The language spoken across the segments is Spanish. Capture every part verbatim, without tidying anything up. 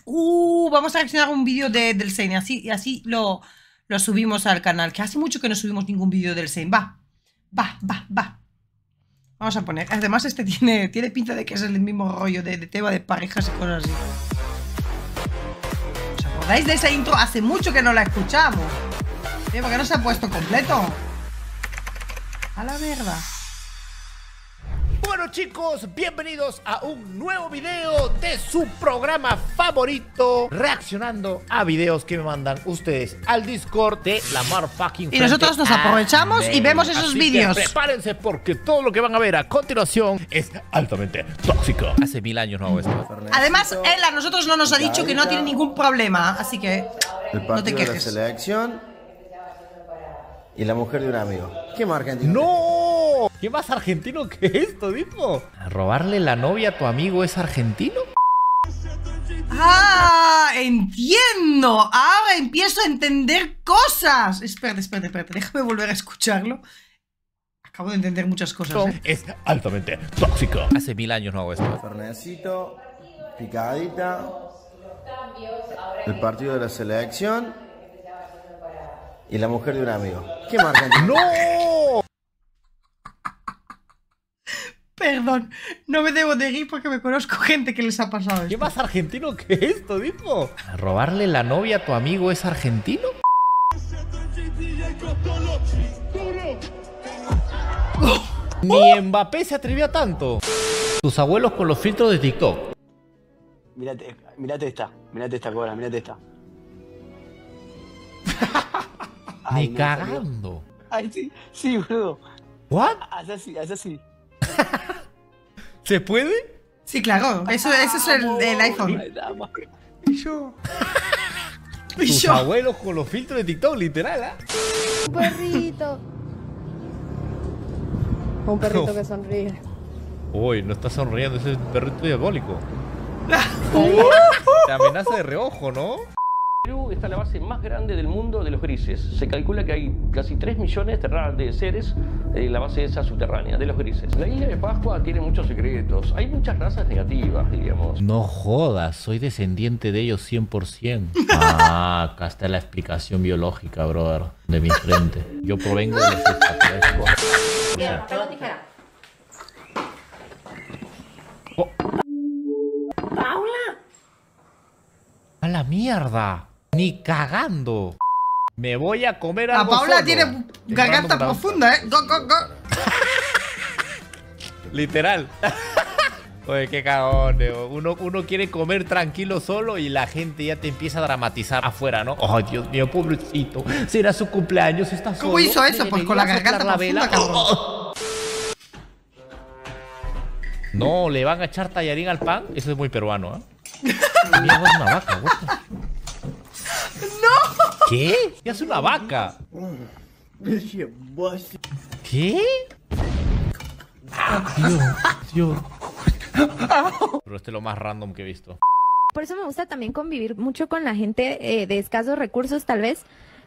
Uh, vamos a reaccionar a un vídeo de, del Sein. Así, y así lo, lo subimos al canal. Que hace mucho que no subimos ningún vídeo del Sein. Va, va, va, va. Vamos a poner. Además, este tiene, tiene pinta de que es el mismo rollo de, de tema de parejas y cosas así. ¿Os acordáis de esa intro? Hace mucho que no la escuchamos. ¿Eh? ¿Por qué no se ha puesto completo? A la verdad. Bueno chicos, bienvenidos a un nuevo video de su programa favorito, reaccionando a videos que me mandan ustedes al Discord de la motherfucking Y nosotros nos aprovechamos y vemos esos Así vídeos. que prepárense porque todo lo que van a ver a continuación es altamente tóxico. Hace mil años no hago esto. Además, él a nosotros no nos ha dicho que no tiene ningún problema, así que el partido no te de la quejes. selección y la mujer de un amigo. ¿Qué más argentino? ¡No! ¿Qué más argentino que esto, dijo? ¿A robarle la novia a tu amigo es argentino? ¡Ah! ¡Entiendo! Ahora empiezo a entender cosas. Espérate, espérate, espérate. Déjame volver a escucharlo. Acabo de entender muchas cosas, ¿eh? Es altamente tóxico. Hace mil años no hago esto. Fernecito, picadita, el partido de la selección y la mujer de un amigo. ¿Qué más argentino? ¡No! Perdón, no me debo de ir porque me conozco gente que les ha pasado ¿Qué esto. más argentino que esto, dijo? ¿A robarle la novia a tu amigo es argentino? Ni Mbappé se atrevió a tanto. Tus abuelos con los filtros de TikTok. Mirate, mirate esta, mirate esta cobra, mirate esta. Ni Ay, no, cagando. Ay, sí, sí, boludo. ¿What? Haz así, haz así. ¿Se puede? Sí, claro, eso, eso es el, el iPhone. Ay, nada más. Y yo. Y Tus yo. abuelos con los filtros de TikTok, literal, ¿ah? Un perrito. Un perrito que sonríe. Uy, no está sonriendo, ese es un perrito diabólico. Te amenaza de reojo, ¿no? Perú está la base más grande del mundo de los grises. Se calcula que hay casi tres millones de seres en la base esa subterránea de los grises. La isla de Pascua tiene muchos secretos. Hay muchas razas negativas, diríamos. No jodas, soy descendiente de ellos cien por ciento. Ah, acá está la explicación biológica, brother, de mi frente. Yo provengo de los extraterrestres. Bien, papel o tijera. Oh, ¡Paula! ¡a la mierda! Ni cagando. Me voy a comer La algo Paula solo. tiene garganta Ignorando profunda, ¿eh? Go, go, go. Literal. Oye, qué cagón, eh. uno, uno quiere comer tranquilo solo y la gente ya te empieza a dramatizar afuera, ¿no? Ay, Dios mío, pobrecito. Será su cumpleaños, está solo. ¿Cómo hizo eso? Le Pues con la debería garganta soplar la profunda, vela. cabrón. No, ¿le van a echar tallarín al pan? Eso es muy peruano, ¿eh? Mierda, es una vaca, what the- ¡No! ¿Qué? ¿Qué hace una vaca? ¿Qué? Dios, Dios. Pero este es lo más random que he visto. Por eso me gusta también convivir mucho con la gente eh, de escasos recursos, tal vez.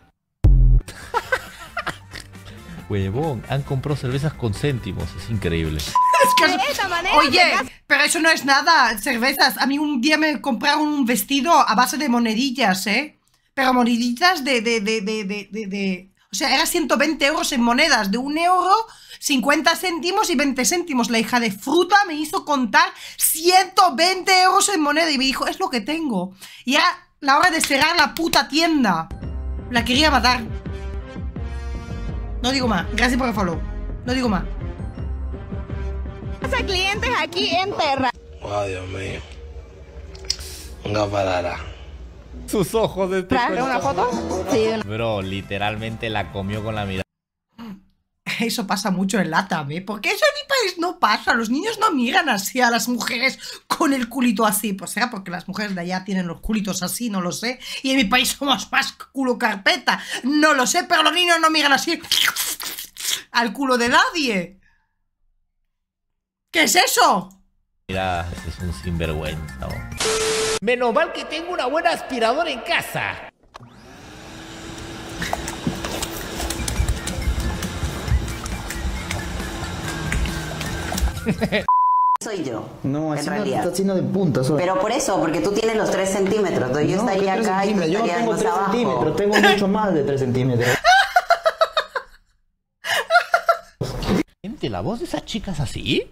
Huevón, han comprado cervezas con céntimos, es increíble. Es que- De esa manera Oye, te pero eso no es nada, cervezas. A mí un día me compraron un vestido a base de monedillas, ¿eh? Pero monedillas de, de, de, de, de, de, de... O sea, era ciento veinte euros en monedas, de un euro, cincuenta céntimos y veinte céntimos. La hija de fruta me hizo contar ciento veinte euros en moneda y me dijo, es lo que tengo. Y era la hora de cerrar la puta tienda. La quería matar. No digo más, gracias por el follow. No digo más. a clientes aquí en Terra. Oh, Dios mío. Una parada. Sus ojos de este ¿Traes una foto? Sí, una. Bro, literalmente la comió con la mirada. Eso pasa mucho en LATAM, ¿eh? Porque eso en mi país no pasa. Los niños no miran así a las mujeres con el culito así. Pues será porque las mujeres de allá tienen los culitos así, no lo sé. Y en mi país somos más culo carpeta. No lo sé, pero los niños no miran así al culo de nadie. ¿Qué es eso? Mira, ese es un sinvergüenza. ¿No? Menos mal que tengo una buena aspiradora en casa. Soy yo. No, en así no realidad. está haciendo de punta. Solo. Pero por eso, porque tú tienes los tres centímetros. Entonces yo No, estaría ¿qué tres acá y tú centímetros? Yo no estarías tengo más tres abajo. centímetros, tengo mucho más de tres centímetros. Gente, ¿la voz de esa chica es así?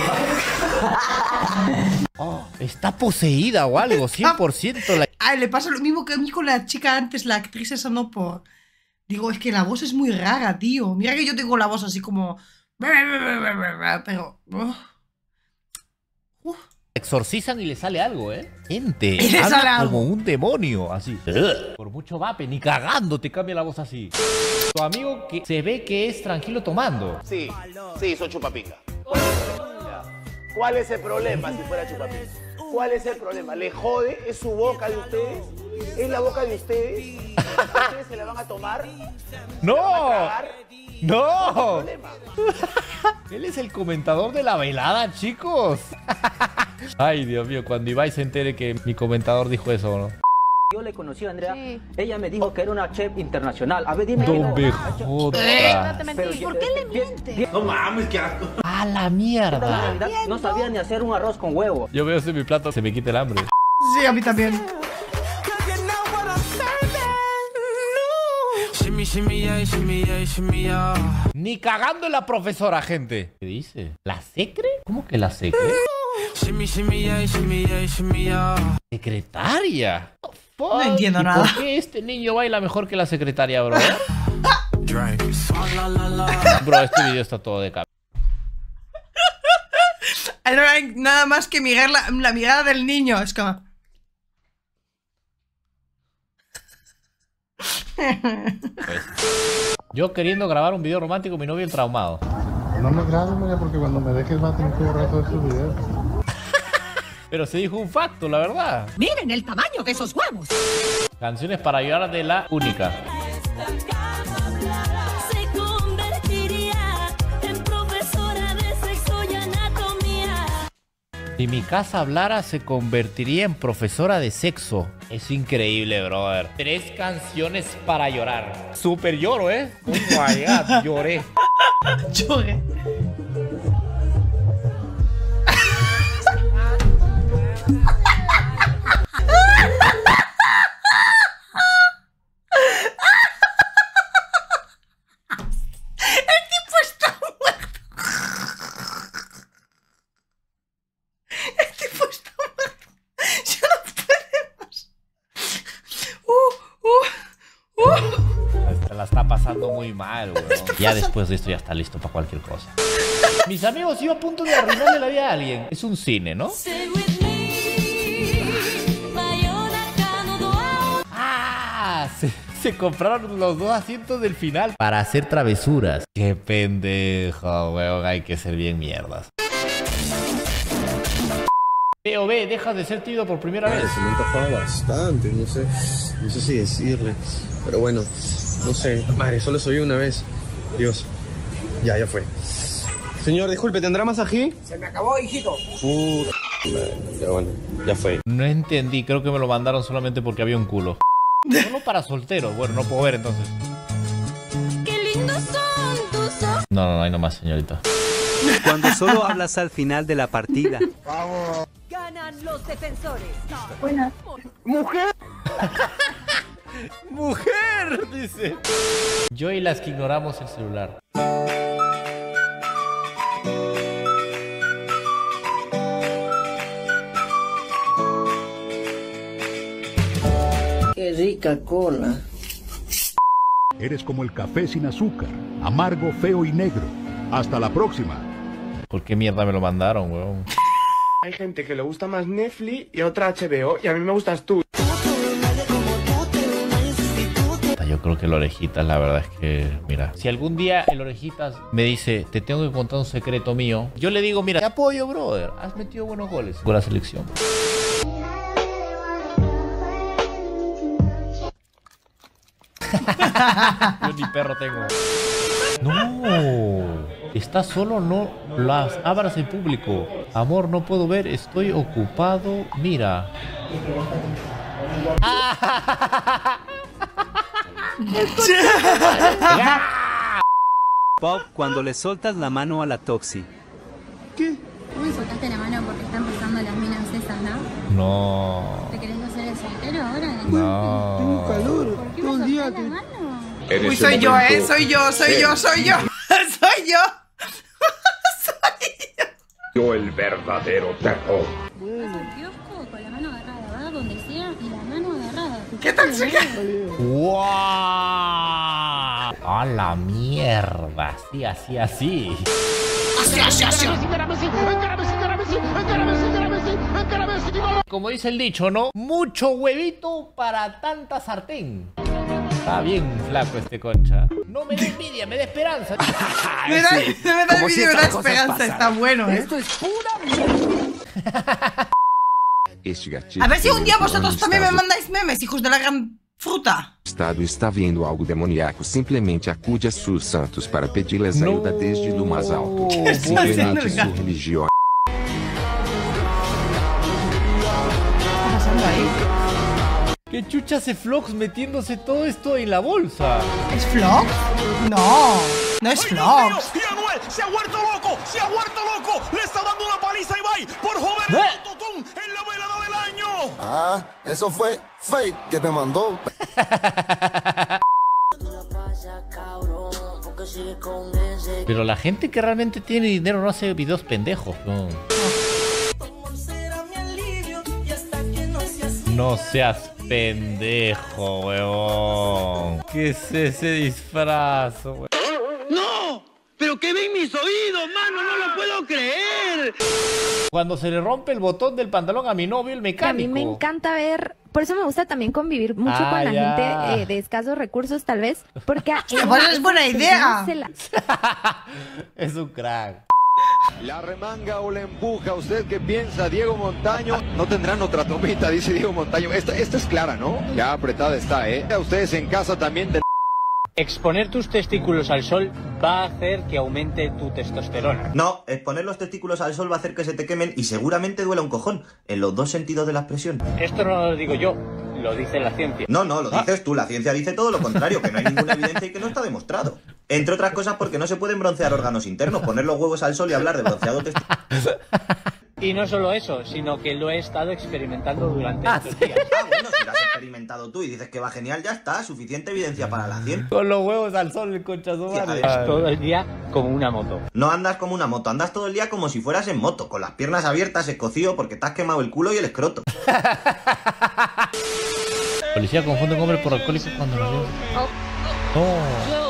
Oh, está poseída o algo, cien por ciento. La... Ay, le pasa lo mismo que a mí con la chica antes, la actriz esa no por... Digo, es que la voz es muy rara, tío. Mira que yo tengo la voz así como... Pero... Uh. Uh. Exorcizan y le sale algo, ¿eh? Gente, Y le habla sale algo. como un demonio, así. Por mucho vape, ni cagando te cambia la voz así. Tu amigo que se ve que es tranquilo tomando. Sí, sí, soy chupapinga. ¿Cuál es el problema si fuera chupapinga? ¿Cuál es el problema? ¿Le jode? ¿Es su boca de ustedes? ¿Es la boca de ustedes? ¿Ustedes se la van a tomar? ¡No! ¿Van a ¡No! ¿Cuál es el problema? Él es el comentador de la velada, chicos. Ay, Dios mío, cuando Ibai se entere que mi comentador dijo eso, ¿no? Yo le conocí a Andrea, Sí. ella me dijo que era una chef internacional. A ver, dime. No me Eh, jodas. no te mentí. ¿Por qué le miente? No mames, qué asco. A la En mierda. realidad no sabía ni hacer un arroz con huevo. Yo veo eso en mi plato, se me quita el hambre. Sí, a mí también. Ni cagando en la profesora, gente. ¿Qué dice? ¿La secre? ¿Cómo que la secre? ¿Secretaria? No entiendo ¿Y nada. ¿Por qué este niño baila mejor que la secretaria, bro? Bro, este video está todo de cabeza. No hay nada más que mirar la, la mirada del niño. Es como... Pues, yo queriendo grabar un video romántico, mi novio el traumado. No me grabes, María, porque cuando me dejes va a tener que borrar todos esos videos. Pero se dijo un facto, la verdad. Miren el tamaño de esos huevos. Canciones para llorar de La Única. Se convertiría en profesora de sexo y anatomía. Si mi casa hablara, se convertiría en profesora de sexo. Es increíble, brother. Tres canciones para llorar. Súper lloro, ¿eh? Oh my God, lloré. Lloré. La está pasando muy mal, güey. Ya después de esto ya está listo para cualquier cosa. Mis amigos, yo a punto de arruinarle la vida a alguien. Es un cine, ¿no? Ah, se, se compraron los dos asientos del final para hacer travesuras. Qué pendejo, weón. Hay que ser bien mierdas. B O B, dejas de ser tímido por primera vez. Se me encajaba bastante, no sé, no sé si decirle, pero bueno, no sé, madre, solo soy una vez, Dios, ya, ya fue. Señor, disculpe, ¿tendrá más ají? Se me acabó, hijito. Puta, ya bueno, ya fue. No entendí, creo que me lo mandaron solamente porque había un culo. Solo para solteros, bueno, no puedo ver entonces. Qué lindos son tus ojos. No, no, no hay nomás, señorita. Cuando solo hablas al final de la partida. Vamos. Ganan los defensores. Buenas. Mujer. ¡Mujer! Dice. Yo y las que ignoramos el celular. Qué rica cola. Eres como el café sin azúcar, amargo, feo y negro. Hasta la próxima. ¿Por qué mierda me lo mandaron, weón? Hay gente que le gusta más Netflix y otra H B O, y a mí me gustas tú. Yo creo que el Orejitas, la verdad es que, mira, si algún día el Orejitas me dice, te tengo que contar un secreto mío, yo le digo, mira, te apoyo, brother, has metido buenos goles con la selección. Yo ni perro tengo. No, estás solo, no las abras en público. Amor, no puedo ver, estoy ocupado. Mira. Pop, cuando le soltas la mano a la Toxi. ¿Qué? ¿Cómo me soltaste la mano? No. ¿Te querés hacer el soltero ahora? No. Tengo calor. ¿Por qué Todo el me día. soltás la te- mano? Uy, soy yo, eh. Soy yo, soy yo, soy yo. Soy yo. Yo el verdadero terror. Vas al kiosco con la mano agarrada, va donde sea y la mano agarrada. ¿Qué tal, chica? ¡Wow! ¡A la mierda! Sí, así, así. Así, así, así. Como dice el dicho, ¿no? Mucho huevito para tanta sartén. Está bien flaco este concha. No me da envidia, me da esperanza. Me da, me da envidia, me da esperanza. Está bueno, ¿eh? Esto es pura A ver si un día vosotros también me mandáis memes, hijos de la gran fruta. O Estado está vendo algo demoníaco, simplesmente acude a sus santos para pedir-lhes ajuda desde o mais alto. Simplesmente sua religião. ¿Qué chucha hace Flox metiéndose todo esto en la bolsa? ¿Es Flox? No, no es Flox. ¡Y Anuel se ha vuelto loco! ¡Se ha vuelto loco! ¡Le está dando una paliza a Ibai por joder el autotune en la velada del año! Ah, eso fue fake que te mandó. Pero la gente que realmente tiene dinero no hace videos pendejos, no. No seas pendejo, weón. ¿Qué es ese disfraz, weón? ¡No! ¡Pero qué ven mis oídos, mano! ¡No lo puedo creer! Cuando se le rompe el botón del pantalón a mi novio, el Que a mí mecánico. me encanta ver, por eso me gusta también convivir mucho Ah, con la ya. gente eh, de escasos recursos, tal vez, porque a Hostia, pues es buena idea. se la- Es un crack. La remanga o la empuja. ¿Usted qué piensa, Diego Montaño? No tendrán otra tomita, dice Diego Montaño. Esta, esta es clara, ¿no? Ya apretada está, ¿eh? A ustedes en casa también. De... Exponer tus testículos al sol va a hacer que aumente tu testosterona. No, exponer los testículos al sol va a hacer que se te quemen y seguramente duela un cojón, en los dos sentidos de la expresión. Esto no lo digo yo, lo dice la ciencia. No, no, lo dices tú, la ciencia dice todo lo contrario, que no hay ninguna evidencia y que no está demostrado. Entre otras cosas porque no se pueden broncear órganos internos, poner los huevos al sol y hablar de bronceado testicular. Y no solo eso, sino que lo he estado experimentando durante Ah, estos días. Ah, bueno, si lo has experimentado tú y dices que va genial, ya está, suficiente evidencia para la ciencia. Con los huevos al sol, el concha su Sí, a madre. ver, Todo el día como una moto. No andas como una moto, andas todo el día como si fueras en moto, con las piernas abiertas, escocido, porque te has quemado el culo y el escroto. Policía confunde un hombre por alcohólico cuando lo ve. No.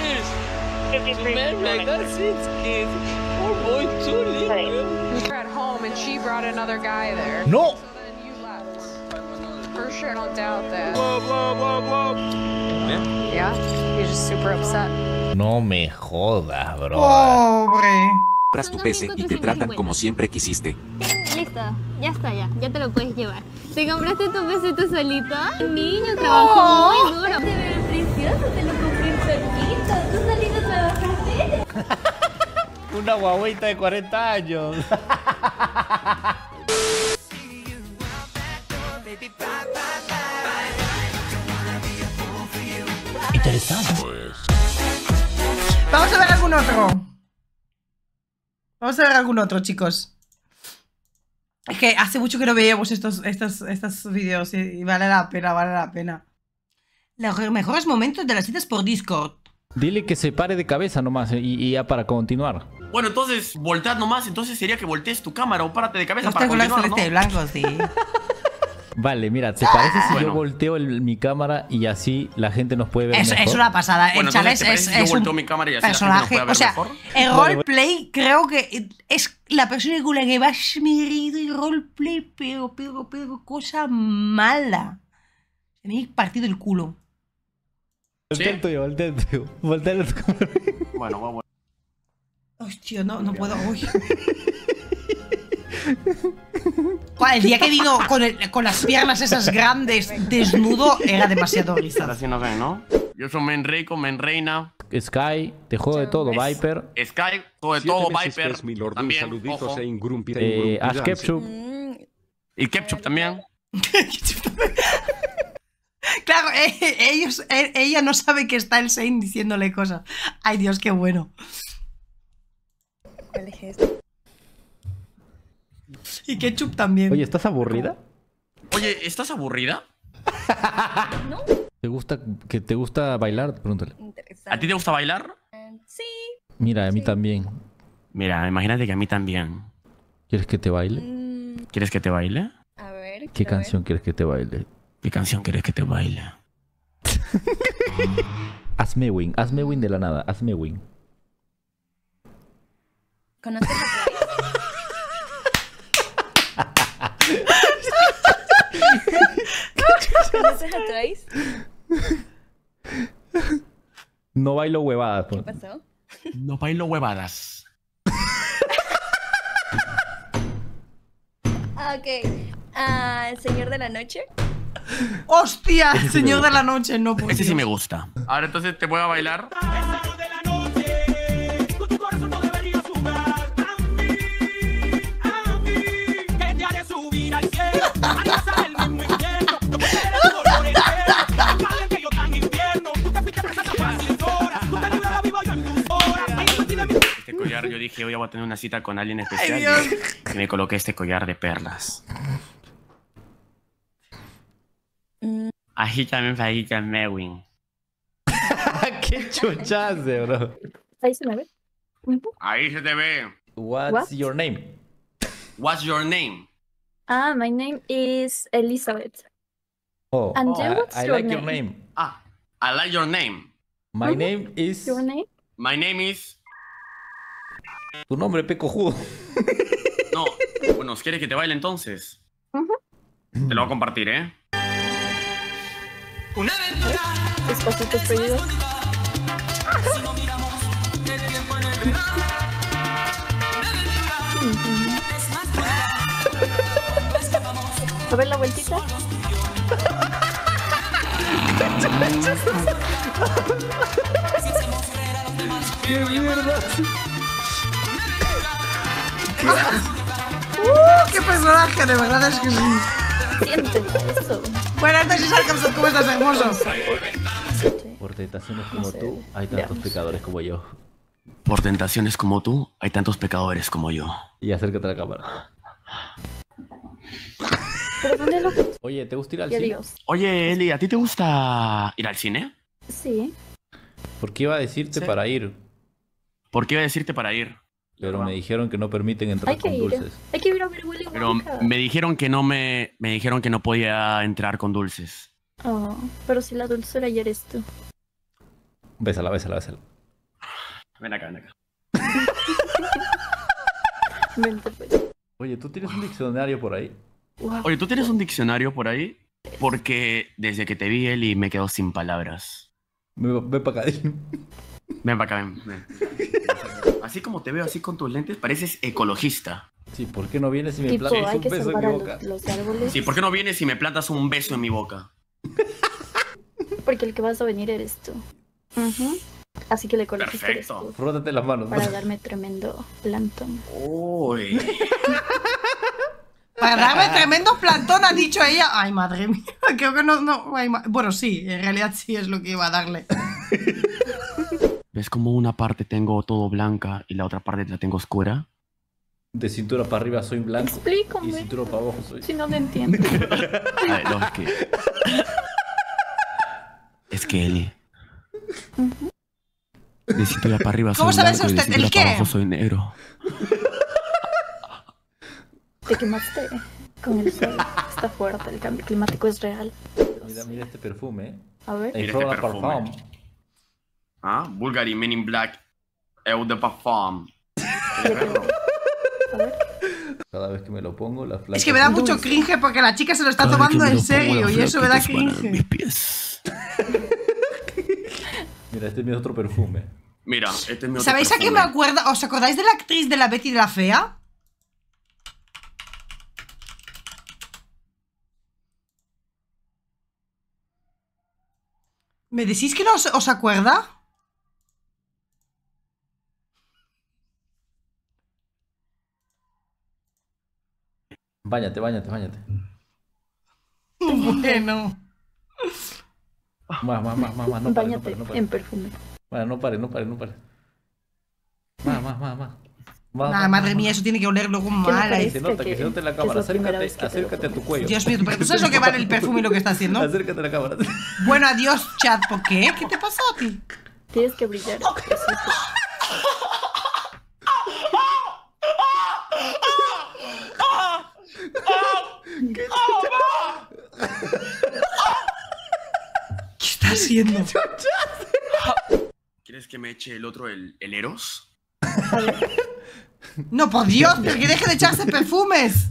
At home and she brought another guy there. No. For sure, don't doubt that. Yeah, he's just super upset. No me jodas, bro. Pobre. Compras tu P C y te tratan como siempre quisiste. Listo, ya está, ya, ya te lo puedes llevar. ¿Te compraste tu P C tú solito? El niño trabajó muy duro. Te ve precioso, te lo compré solito. Tú solito trabajaste. Una guagüita de cuarenta años. Interesante. Vamos a ver algún otro. Vamos a ver algún otro, chicos. Es que hace mucho que no veíamos estos, estos, estos vídeos y, y vale la pena, vale la pena. Los mejores momentos de las citas por Discord. Dile que se pare de cabeza nomás y, y ya para continuar. Bueno, entonces, voltead nomás, entonces sería que voltees tu cámara o párate de cabeza Los para tengo continuar, ¿no? celeste y blanco, sí. Vale, mira, ¿te parece si Bueno. yo volteo el- mi cámara y así la gente nos puede ver Es, mejor? es una pasada. Bueno, el Chales entonces, ¿te parece es, si yo es un volteo mi cámara y así la gente nos personaje. puede ver O sea, mejor? el Vale, roleplay creo que es la persona con la que más me he reído y roleplay, pero, pero, pero, cosa mala. Se me ha partido el culo. Voltea el tuyo, voltea el tuyo. Voltea el tuyo. Bueno, bueno. Hostia, no, no puedo. Uy. El día que vino con, el- con las piernas esas grandes, desnudo, era demasiado risa. Ahora sí nos ven, ¿no? Yo soy Men Reiko, Men Reina. Sky, te juego de todo, Viper. Sky, todo de todo, Viper. También, ojo. Eh, Ash Ketchup. Y Ketchup también. Claro, eh, ellos, eh, ella no sabe que está el Saint diciéndole cosas. Ay, Dios, qué bueno. Y Ketchup también. Oye, ¿estás aburrida? Oye, ¿estás aburrida? ¿No? ¿Te gusta, que te gusta bailar? Pregúntale. Interesante. ¿A ti te gusta bailar? Eh, sí. Mira, a mí Sí. también. Mira, imagínate que a mí también. ¿Quieres que te baile? Mm, ¿Quieres que te baile? a ver. ¿Qué quiero ver. canción quieres que te baile? ¿Qué canción quieres que te baile? Hazme win, hazme win de la nada, hazme win. ¿Conoces a Twice? ¿Conoces a Twice? No bailo huevadas. ¿Qué pasó? No bailo huevadas. Ah, ok. Ah, ¿el Señor de la Noche? ¡Hostia! El Señor de la Noche, no por Ese sí Dios. me gusta. Ahora entonces te voy a bailar. Este collar, yo dije, hoy voy a tener una cita con alguien especial. Ay, Dios. Y, y me coloqué este collar de perlas. Mm, Agítame, fajita, Mewin. ¡Qué chuchaste, bro! ¿Ahí se me ve? Ujú. Ahí se te ve. What's What? your name? What's your name? Ah, my name is Elizabeth. Oh, And you, I, what's I your like your name? name. Ah, I like your name. My name is... Your name? My name is... Tu nombre, pe cojudo. No, bueno, ¿quieres que te baile entonces? Ujú. Te lo voy a compartir, ¿eh? Despacito prohibido. A ver la vueltita. ¡Qué mierda! ¡Uh! ¡Qué personaje! De verdad es que sí. Siente eso. Bueno, entonces Sarkazón, ¿cómo estás, hermoso? Por tentaciones como tú, hay tantos pecadores como yo. Por tentaciones como tú, hay tantos pecadores como yo. Y acércate a la cámara. ¿Pero dónde lo...? Oye, ¿te gusta ir al Y cine? adiós. Oye, Eli, ¿a ti te gusta ir al cine? Sí. ¿Por qué iba a decirte Sí. para ir? ¿Por qué iba a decirte para ir? Pero me dijeron que no permiten entrar Hay que con ir. dulces. Hay que ir a ver Willy Pero Wonka. me dijeron que no me... Me dijeron que no podía entrar con dulces. Oh, pero si la dulzura ya eres tú. Bésala, bésala, bésala. Ven acá, ven acá. Vente, pues. Oye, ¿tú tienes un diccionario por ahí? Wow. Oye, ¿tú tienes un diccionario por ahí? Porque desde que te vi, Eli, me quedo sin palabras. Ven, ven para acá. Ven para acá, ven, ven. Así como te veo así con tus lentes, pareces ecologista. Sí, ¿por qué no vienes y me Tipo, plantas hay un que beso en salvar mi a boca? los, los árboles. Sí, ¿por qué no vienes y me plantas un beso en mi boca? Porque el que vas a venir eres tú. Ujú. Así que el ecologista eres Perfecto. tú. Frótate las manos. Para darme tremendo plantón. Uy. Para darme tremendo plantón, ha dicho ella. Ay, madre mía. Creo que no. no ay, ma- bueno, sí, en realidad sí es lo que iba a darle. ¿Ves como una parte tengo todo blanca y la otra parte la tengo oscura? De cintura para arriba soy blanco. Y Explícame. cintura para abajo soy... Si no te entiendo. A ver, no, es que... Es que Eli... De cintura para arriba soy ¿Cómo sabe blanco y de usted? cintura ¿El para qué? abajo soy negro. Te quemaste con el sol. Está fuerte, el cambio climático es real. Mira, mira este perfume, ¿eh? A ver. El Mira Flora este perfume. Parfum. Ah, Bulgari Men in Black Eau de Parfum. Cada vez que me lo pongo, la flaca... Es que me da mucho cringe porque la chica se lo está Cada vez que tomando me en lo pongo, serio las y eso me da flaquitas van a cringe. mis pies. Mira, este es mi otro perfume. Mira, este es mi otro ¿Sabéis a qué me perfume. acuerda? ¿Os acordáis de la actriz de la Betty la Fea? ¿Me decís que no os, os acuerda? Báñate, báñate, báñate. Bueno. Más, más, más, más, más. No pare, no Báñate pare, no pare. en perfume. Bueno, no pare, no pare, no pare. Más, más, más, más. Nah, madre mía, eso tiene que oler luego mal. Que se nota, que, que se nota en la cámara. Acércate, acércate a tu cuello. Dios mío, pero ¿tú sabes lo que vale el perfume y lo que está haciendo? Acércate a la cámara. Bueno, adiós, chat. ¿Por qué? ¿Qué te pasó a ti? Tienes que brillar. ¿Qué está haciendo? ¿Quieres que me eche el otro, el, el Eros? No, por Dios, pero que deje de echarse perfumes.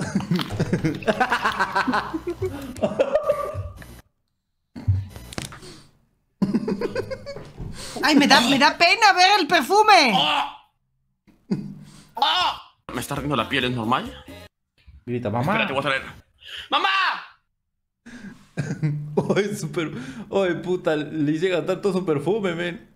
Ay, me da, me da pena ver el perfume. ¿Me está ardiendo la piel? ¿Es normal? Grita, mamá. Espérate, voy a traer. ¡Mamá! Oye, super. Oye, puta, le hice gastar todo su perfume, men.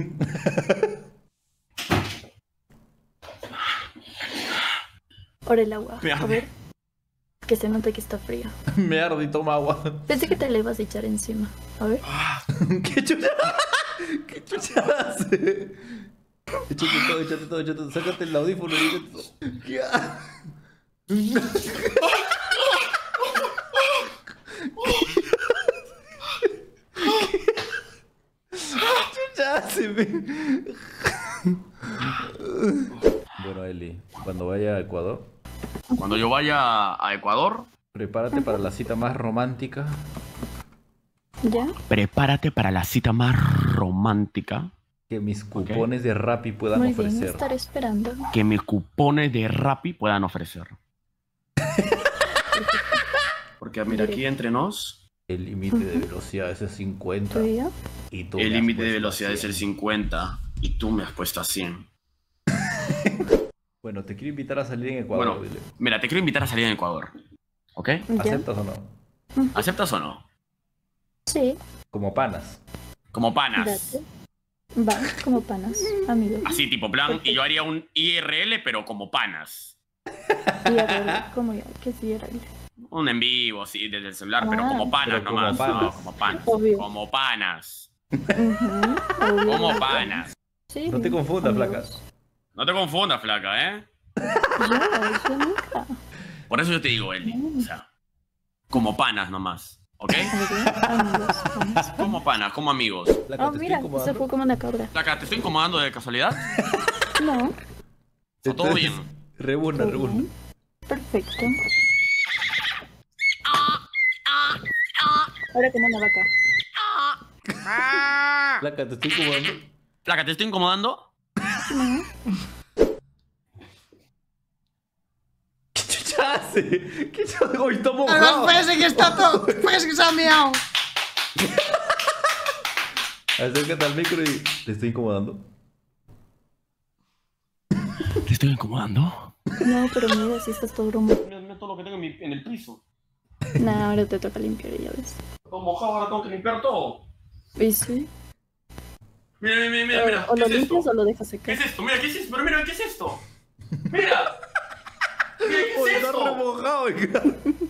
Por el agua. Me arde. A ver. Que se note que está fría. Me arde y toma agua. Pensé que te le ibas a echar encima. A ver. ¿Qué chucha? ¿Qué chucha hace? Échate todo, échate todo, échate todo. Sácate el audífono y échate todo. ¿Qué chucha hace, men? Bueno, Eli, cuando vaya a Ecuador. Cuando yo vaya a Ecuador. Prepárate para la cita más romántica. ¿Ya? Prepárate para la cita más romántica. Que mis cupones okay. de Rappi puedan Muy ofrecer. Bien, estaré esperando. Que mis cupones de Rappi puedan ofrecer. Porque mira, aquí entre nos. El límite de velocidad es el cincuenta. Y tú el límite de velocidad es el cincuenta. Y tú me has puesto a cien. Bueno, te quiero invitar a salir en Ecuador. Bueno, mira, te quiero invitar a salir en Ecuador. ¿Ok? ¿Aceptas o no? ¿Aceptas o no? Sí. Como panas. Como panas. Date. Va, como panas, amigos. Así, tipo plan, perfecto. Y yo haría un I R L, pero como panas. I R L, ¿cómo ya? ¿Qué es I R L? Un en vivo, sí, desde el celular, ah, pero como panas pero nomás. Como panas. No, como panas. Obvio. Como panas. Uh-huh. Como panas. Sí, no te confundas, amigos. flaca. No te confundas, flaca, ¿eh? Yo, yo nunca. Por eso yo te digo, Eli. O sea, como panas nomás. ¿Ok? Amigos, panas. Como panas, como amigos. Flaca, oh, mira, se fue como una cabra. Flaca, ¿te estoy incomodando de casualidad? No. ¿O todo bien? Rebuna, rebuna. Perfecto. Ahora como una vaca. Flaca, ¿te estoy incomodando? Flaca, ¿te estoy incomodando? No. ¿Qué chucha hace? ¿Qué chucha? Hoy está mojado. Además parece que está todo... Parece que se ha meado. Acércate al micro y... ¿Te estoy incomodando? ¿Te estoy incomodando? No, pero mira, si estás todo broma. Mira, mira todo lo que tengo en, mi, en el piso. Nah, ahora te toca limpiar y ya ves. Todo mojado, ahora tengo que limpiar todo. ¿Y sí? Mira, mira, mira, mira. O lo es limpias esto? o lo dejas secar. ¿Qué es esto? Mira, ¿qué es esto? Pero mira, ¿qué es esto? Mira. Mira, ¿qué es esto? Está remojado, hija.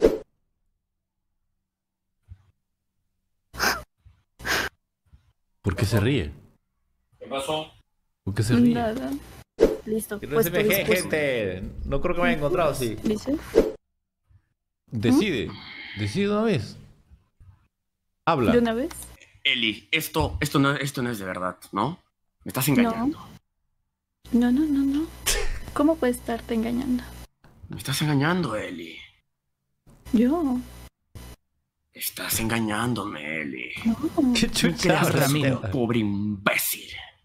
¿Por qué se ríe? ¿Qué pasó? ¿Por qué se ríe? Nada. Listo. No pues se me deje, gente. No creo que me haya encontrado así. ¿Dice? Decide. Decide de una vez. Habla. ¿De una vez? Eli, esto, esto, no, esto no es de verdad, ¿no? Me estás engañando. No, no, no, no. ¿Cómo puedes estarte engañando? Me estás engañando, Eli. Yo. Estás engañándome, Eli. No. ¿Qué chucha? Ramiro, pobre imbécil.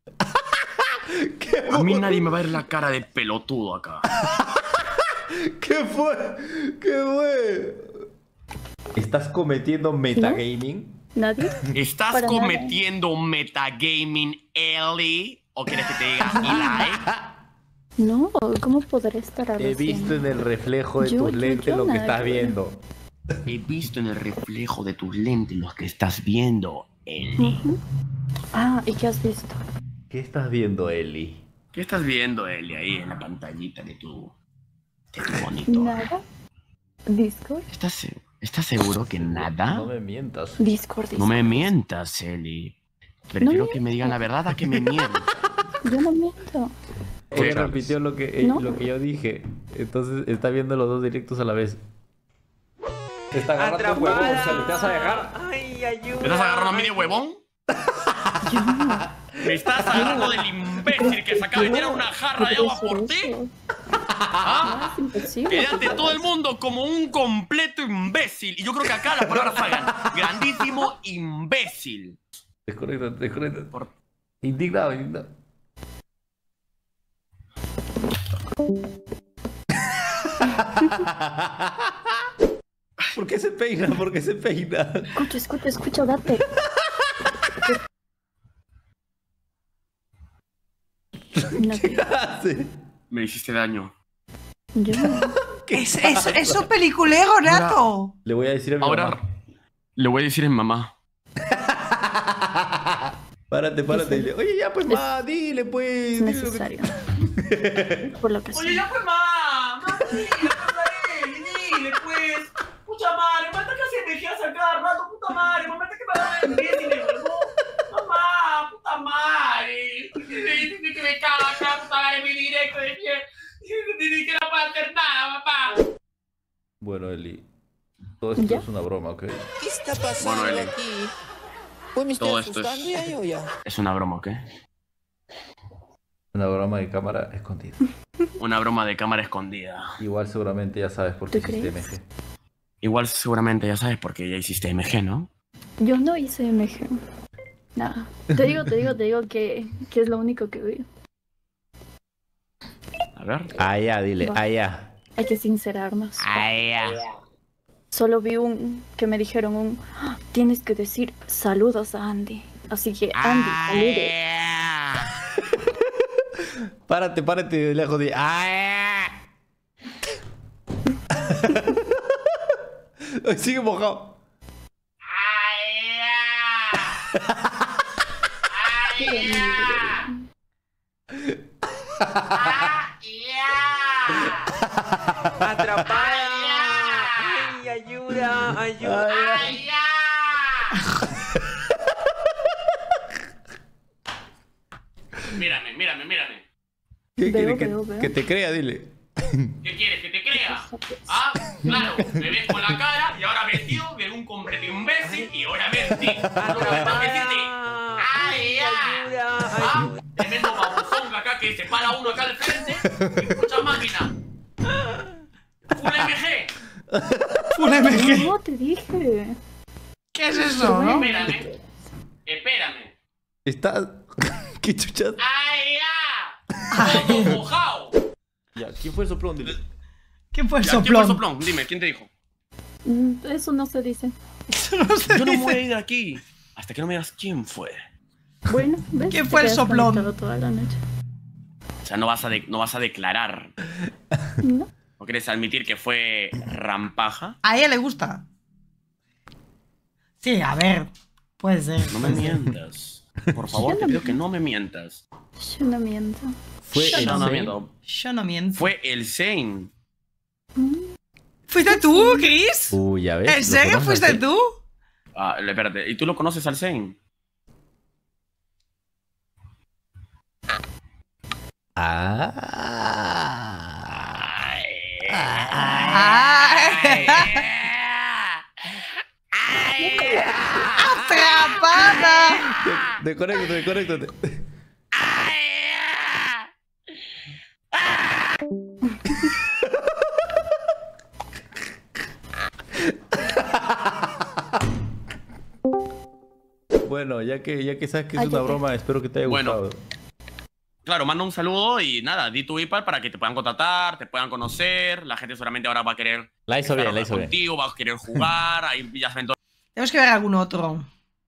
A mí nadie me va a ver la cara de pelotudo acá. ¿Qué fue? ¿Qué fue? ¿Estás cometiendo metagaming? ¿Nadie? ¿Estás Para cometiendo nada. metagaming, Eli? ¿O quieres que te diga Eli? No, ¿cómo podré estar hablando? He visto en el reflejo de yo, tus yo, lentes yo, lo que nada, estás yo. viendo. He visto en el reflejo de tus lentes lo que estás viendo, Eli. Uh-huh. Ah, ¿y qué has visto? ¿Qué estás viendo, Eli? ¿Qué estás viendo, Eli, ahí en la pantallita de tu, de tu monitor? Nada. Discord. ¿Estás, ¿Estás seguro que nada? No me mientas. Discord, Discord. No me mientas, Eli. Prefiero no que me digan la verdad a que me mientas. Yo no miento. Ella repitió lo que, ¿No? lo que yo dije. Entonces está viendo los dos directos a la vez. Te está agarrando un huevón, o sea, ¿te vas a dejar? Ay, ayuda. ¿Me estás agarrando a mí de huevón? ¿Me estás agarrando del imbécil que se acaba de tirar una jarra de agua por ti? ¿Ah? Quédate todo el mundo como un completo imbécil. Y yo creo que acá las palabras salgan. Grandísimo imbécil. Desconectate, desconectate. Indignado, indignado. ¿Por qué se peina? ¿Por qué se peina? Escucha, escucha, escucha, date. No. ¿Qué hace? Me hiciste daño. Yo. Es, es, es un peliculero, Nato. Le voy a decir a mi Ahora, mamá. le voy a decir a mi mamá. Párate, párate. Dile, oye, ya pues, ma, dile pues. Es dile lo que- necesario. Por lo que Oye, sea. ya fue mamá. Mamá, dile, dile, pues. Pucha madre, mamá, que se me quedas a cada rato, puta madre. Mamá, que me da el bien y me huevó. Mamá, puta madre. Dile que me caga acá, puta madre, mi directo de pie. Dile que no puedo hacer nada, papá. Bueno, Eli. Todo esto ¿Ya? es una broma, ¿ok? ¿Qué está pasando Bueno, Eli. aquí? Pues me estoy Todo esto asustando es- ya yo ya. Es una broma, ¿ok? Una broma de cámara escondida. Una broma de cámara escondida. Igual seguramente ya sabes por qué ¿Tú hiciste crees? M G. Igual seguramente ya sabes por qué ya hiciste M G, ¿no? Yo no hice M G. Nada. Te digo, te digo, te digo que, que es lo único que vi. A ver. Allá, dile, Va. allá. Hay que sincerarnos. Allá. Solo vi un que me dijeron un "Ah, tienes que decir saludos a Andy". Así que Andy, salude. Párate, párate de lejos de. ¡Ay! Ay, sigue mojado. Atrapada. Ay, ayuda, ayuda. Mírame, mírame, mírame. ¿Qué Veo, quiere? Que, veo, veo. que te crea, dile. ¿Qué quieres? ¿Que te crea? Ah, claro, me ves con la cara y ahora vestido de un completo imbécil y obviamente lo que tengo que decirte. ¡Ay, ya! ¿Ah? Tremendo babosón acá que se para uno acá al frente y escucha máquina. ¡Full M G! Un M G. No, te dije. ¿Qué es eso, no? Espérame. Espérame. Está. ¿Qué chuchas? ¡Ay, ya! ¡Todo mojado! Ya, ¿quién fue el soplón? Dile. ¿Quién fue el Ya, ¿quién fue soplón? el soplón? Dime, ¿quién te dijo? Mm, Eso no se dice. No se Yo no me dice. voy a ir de aquí hasta que no me digas quién fue. Bueno, ¿ves? ¿Quién Te fue el quedas soplón? conectado toda la noche. O sea, no vas a, de- no vas a declarar. No. ¿No quieres admitir que fue Rampaja? A ella le gusta. Sí, a ver. Puede ser. No me puede ser. mientas. Por favor, Yo te no pido que no me mientas. Yo no miento. Fue Yo el no No, no Zane. miento. Yo no miento. Fue el Zane. ¿Fuiste tú, Chris? Uy, ya ves. ¿En ¿lo serio conoces fuiste así? tú? Ah, espérate, ¿y tú lo conoces al Zane? Ah. Ay. ¡Atrapada! De- Desconéctate, desconéctate. Bueno, ya que, ya que sabes que es Ay, una ya, ya. broma, espero que te haya Bueno. gustado. Claro, manda un saludo y nada, di tu PayPal para que te puedan contratar, te puedan conocer. La gente seguramente ahora va a querer La hizo estar bien, la hizo bien. contigo, va a querer jugar, ahí ya saben todo. Tenemos que ver algún otro.